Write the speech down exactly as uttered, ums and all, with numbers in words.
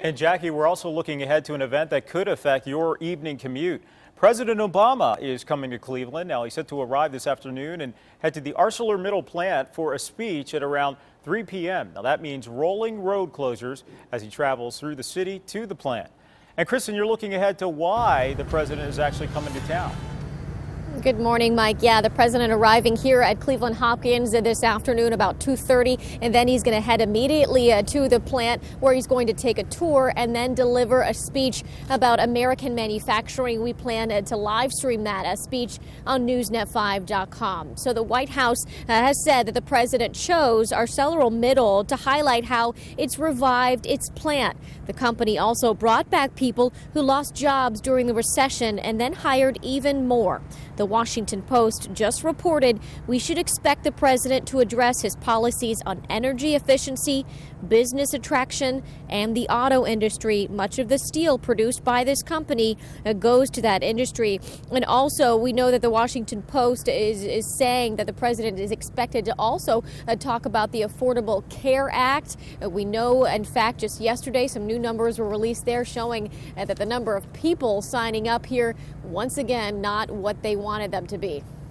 And Jackie, we're also looking ahead to an event that could affect your evening commute. President Obama is coming to Cleveland. Now, he's set to arrive this afternoon and head to the ArcelorMittal plant for a speech at around three p m Now, that means rolling road closures as he travels through the city to the plant. And Kristen, you're looking ahead to why the president is actually coming to town. Good morning, Mike. Yeah, the president arriving here at Cleveland Hopkins this afternoon about two thirty, and then he's going to head immediately uh, to the plant where he's going to take a tour and then deliver a speech about American manufacturing. We plan uh, to live stream that a speech on news net five dot com. So the White House uh, has said that the president chose ArcelorMittal to highlight how it's revived its plant. The company also brought back people who lost jobs during the recession and then hired even more. The Washington Post just reported we should expect the president to address his policies on energy efficiency, business attraction, and the auto industry. Much of the steel produced by this company uh, goes to that industry. And also, we know that the Washington Post is, is saying that the president is expected to also uh, talk about the Affordable Care Act. Uh, we know, in fact, just yesterday, some new numbers were released there showing uh, that the number of people signing up here, once again, not what they wanted them to be.